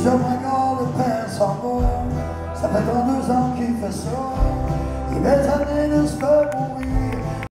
je regarde le père s'en va. Ça fait 32 ans qu'il fait ça. Il est tanné de se faire mourir.